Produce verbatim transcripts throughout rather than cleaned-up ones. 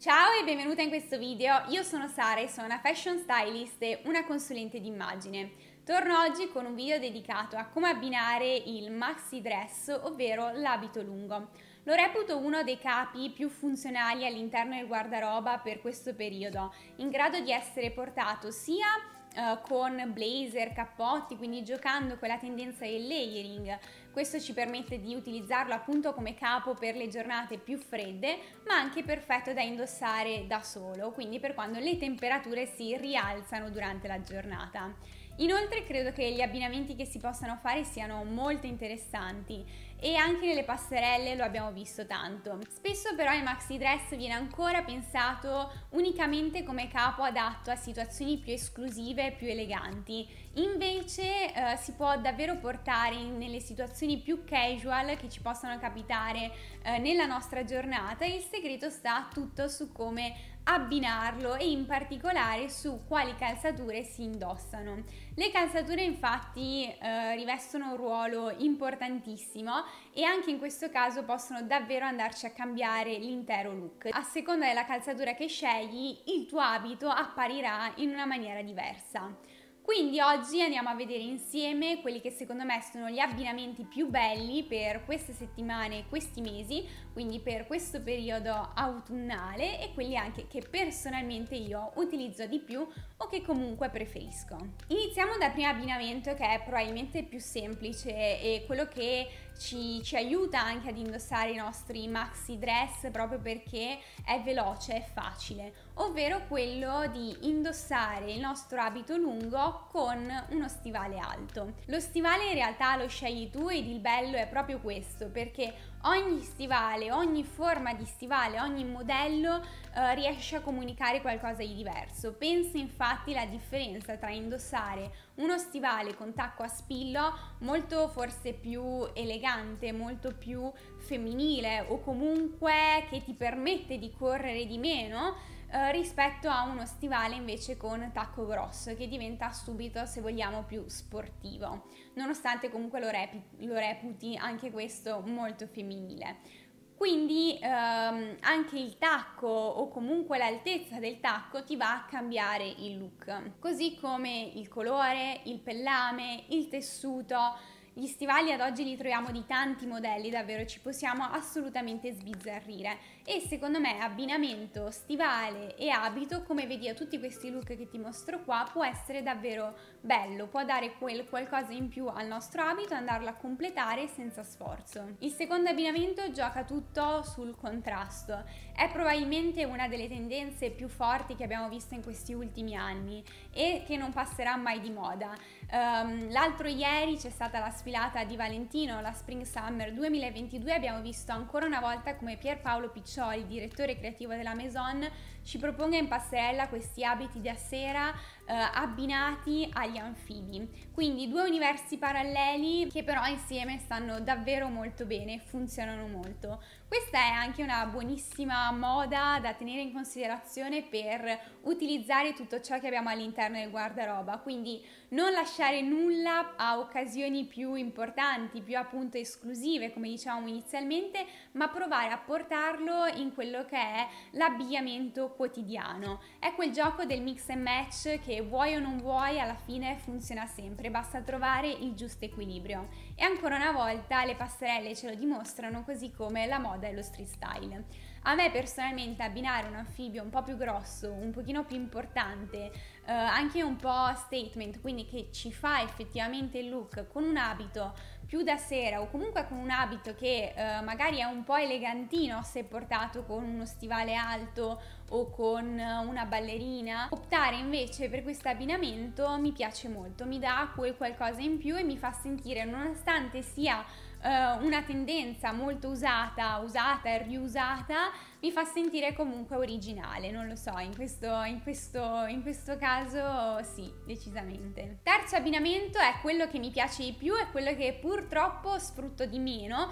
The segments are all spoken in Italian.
Ciao e benvenuta in questo video, io sono Sara e sono una fashion stylist e una consulente d'immagine. Torno oggi con un video dedicato a come abbinare il maxi dress, ovvero l'abito lungo. Lo reputo uno dei capi più funzionali all'interno del guardaroba per questo periodo, in grado di essere portato sia Uh, con blazer, cappotti, quindi giocando con la tendenza del layering. Questo ci permette di utilizzarlo appunto come capo per le giornate più fredde, ma anche perfetto da indossare da solo, quindi per quando le temperature si rialzano durante la giornata. Inoltre credo che gli abbinamenti che si possano fare siano molto interessanti e anche nelle passerelle lo abbiamo visto tanto. Spesso però il maxi dress viene ancora pensato unicamente come capo adatto a situazioni più esclusive e più eleganti. Invece eh, si può davvero portare in, nelle situazioni più casual che ci possono capitare eh, nella nostra giornata. Il segreto sta tutto su come abbinarlo e in particolare su quali calzature si indossano. Le calzature infatti eh, rivestono un ruolo importantissimo e anche in questo caso possono davvero andarci a cambiare l'intero look. A seconda della calzatura che scegli, il tuo abito apparirà in una maniera diversa. Quindi oggi andiamo a vedere insieme quelli che secondo me sono gli abbinamenti più belli per queste settimane e questi mesi, quindi per questo periodo autunnale, e quelli anche che personalmente io utilizzo di più o che comunque preferisco. Iniziamo dal primo abbinamento, che è probabilmente più semplice e quello che ci, ci aiuta anche ad indossare i nostri maxi dress proprio perché è veloce, è facile, ovvero quello di indossare il nostro abito lungo con uno stivale alto. Lo stivale in realtà lo scegli tu ed il bello è proprio questo, perché ogni stivale, ogni forma di stivale, ogni modello eh, riesce a comunicare qualcosa di diverso. Pensa infatti alla differenza tra indossare uno stivale con tacco a spillo molto forse più elegante, molto più femminile o comunque che ti permette di correre di meno Uh, rispetto a uno stivale invece con tacco grosso che diventa subito, se vogliamo, più sportivo, nonostante comunque lo, repi- lo reputi anche questo molto femminile. Quindi ehm, anche il tacco o comunque l'altezza del tacco ti va a cambiare il look, così come il colore, il pellame, il tessuto. Gli stivali ad oggi li troviamo di tanti modelli, davvero ci possiamo assolutamente sbizzarrire e secondo me abbinamento stivale e abito, come vedi a tutti questi look che ti mostro qua, può essere davvero bello, può dare quel qualcosa in più al nostro abito e andarlo a completare senza sforzo. Il secondo abbinamento gioca tutto sul contrasto, è probabilmente una delle tendenze più forti che abbiamo visto in questi ultimi anni e che non passerà mai di moda. Um, l'altro ieri c'è stata la sfilata di Valentino, la Spring Summer duemilaventidue, abbiamo visto ancora una volta come Pierpaolo Piccioli, direttore creativo della Maison, ci proponga in passerella questi abiti da sera eh, abbinati agli anfibi, quindi due universi paralleli che però insieme stanno davvero molto bene, funzionano molto. Questa è anche una buonissima moda da tenere in considerazione per utilizzare tutto ciò che abbiamo all'interno del guardaroba, quindi non lasciare nulla a occasioni più importanti, più appunto esclusive come dicevamo inizialmente, ma provare a portarlo in quello che è l'abbigliamento quotidiano. È quel gioco del mix and match che vuoi o non vuoi alla fine funziona sempre, basta trovare il giusto equilibrio e ancora una volta le passerelle ce lo dimostrano, così come la moda e lo street style. A me personalmente abbinare un anfibio un po' più grosso, un pochino più importante, eh, anche un po' statement, quindi che ci fa effettivamente il look con un abito più da sera o comunque con un abito che eh, magari è un po' elegantino se portato con uno stivale alto o con una ballerina, optare invece per questo abbinamento mi piace molto, mi dà quel qualcosa in più e mi fa sentire, nonostante sia Uh, una tendenza molto usata, usata e riusata, mi fa sentire comunque originale, non lo so, in questo, in questo, in questo caso sì, decisamente. Terzo abbinamento è quello che mi piace di più, è quello che purtroppo sfrutto di meno,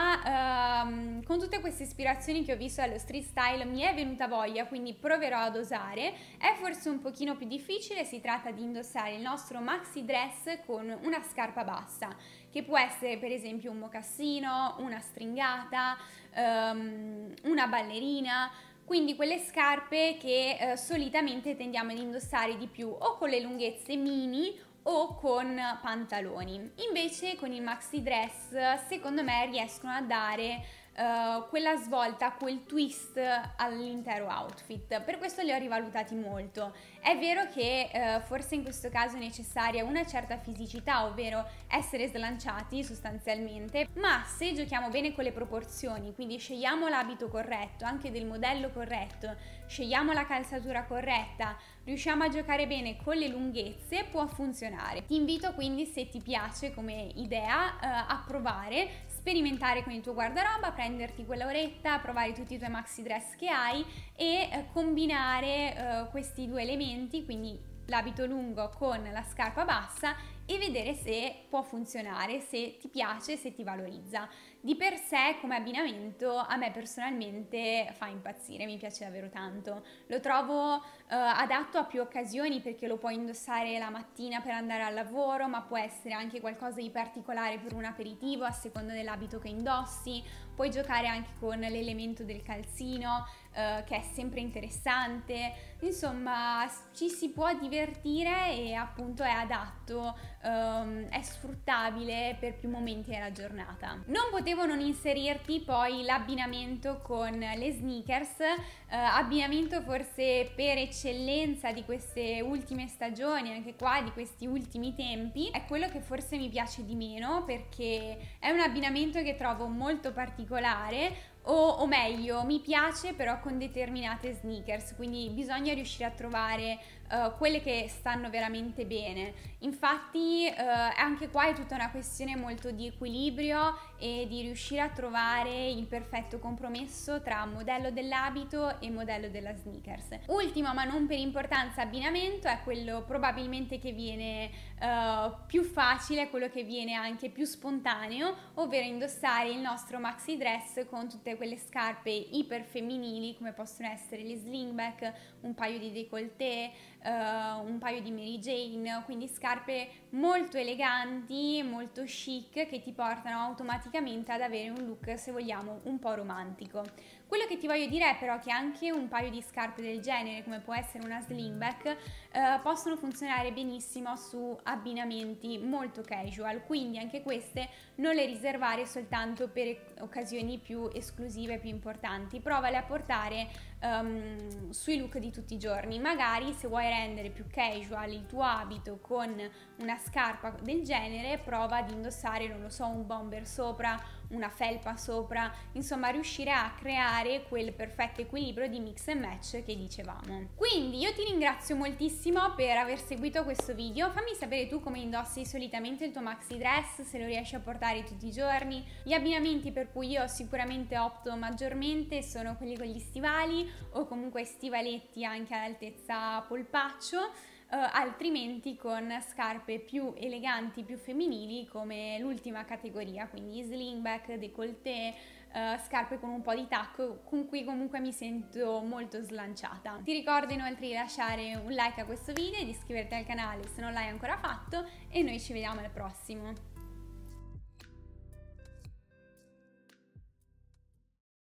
ma uh, con tutte queste ispirazioni che ho visto allo street style mi è venuta voglia, quindi proverò ad osare. È forse un pochino più difficile, si tratta di indossare il nostro maxi dress con una scarpa bassa, che può essere per esempio un mocassino, una stringata, um, una ballerina, quindi quelle scarpe che eh, solitamente tendiamo ad indossare di più o con le lunghezze mini o con pantaloni. Invece con il maxi dress secondo me riescono a dare uh, quella svolta, quel twist all'intero outfit. Per questo li ho rivalutati molto. È vero che uh, forse in questo caso è necessaria una certa fisicità, ovvero essere slanciati sostanzialmente, ma se giochiamo bene con le proporzioni, quindi scegliamo l'abito corretto, anche del modello corretto, scegliamo la calzatura corretta, riusciamo a giocare bene con le lunghezze, può funzionare. Ti invito quindi, se ti piace come idea, uh, a provare, sperimentare con il tuo guardaroba, prenderti quella oretta, provare tutti i tuoi maxi dress che hai e uh, combinare uh, questi due elementi, quindi l'abito lungo con la scarpa bassa, e vedere se può funzionare, se ti piace, se ti valorizza. Di per sé come abbinamento a me personalmente fa impazzire, mi piace davvero tanto. Lo trovo eh, adatto a più occasioni, perché lo puoi indossare la mattina per andare al lavoro, ma può essere anche qualcosa di particolare per un aperitivo a seconda dell'abito che indossi. Puoi giocare anche con l'elemento del calzino, eh, che è sempre interessante. Insomma, ci si può divertire e appunto è adatto, ehm, è sfruttabile per più momenti della giornata. Non potevo non inserirti poi l'abbinamento con le sneakers, eh, abbinamento forse per eccellenza di queste ultime stagioni, anche qua di questi ultimi tempi. È quello che forse mi piace di meno, perché è un abbinamento che trovo molto particolare, O, o meglio, mi piace però con determinate sneakers, quindi bisogna riuscire a trovare uh, quelle che stanno veramente bene. Infatti uh, anche qua è tutta una questione molto di equilibrio e di riuscire a trovare il perfetto compromesso tra modello dell'abito e modello della sneakers. Ultimo ma non per importanza abbinamento è quello probabilmente che viene uh, più facile, quello che viene anche più spontaneo, ovvero indossare il nostro maxi dress con tutte quelle scarpe iper femminili come possono essere le slingback, un paio di décolleté, uh, un paio di Mary Jane, quindi scarpe molto eleganti, molto chic, che ti portano automaticamente ad avere un look, se vogliamo, un po' romantico. Quello che ti voglio dire è però che anche un paio di scarpe del genere, come può essere una slingback, uh, possono funzionare benissimo su abbinamenti molto casual, quindi anche queste non le riservare soltanto per occasioni più esclusive, più importanti. Provale a portare um, sui look di tutti i giorni. Magari se vuoi rendere più casual il tuo abito con una scarpa del genere, prova ad indossare, non lo so, un bomber sopra, una felpa sopra, insomma riuscire a creare quel perfetto equilibrio di mix and match che dicevamo. Quindi io ti ringrazio moltissimo per aver seguito questo video. Fammi sapere tu come indossi solitamente il tuo maxi dress, se lo riesci a portare tutti i giorni. Gli abbinamenti per cui io sicuramente opto maggiormente sono quelli con gli stivali o comunque stivaletti anche all'altezza polpaccio. Uh, altrimenti con scarpe più eleganti, più femminili, come l'ultima categoria, quindi slingback, décolleté, uh, scarpe con un po' di tacco, con cui comunque mi sento molto slanciata. Ti ricordo inoltre di lasciare un like a questo video e di iscriverti al canale se non l'hai ancora fatto, e noi ci vediamo al prossimo.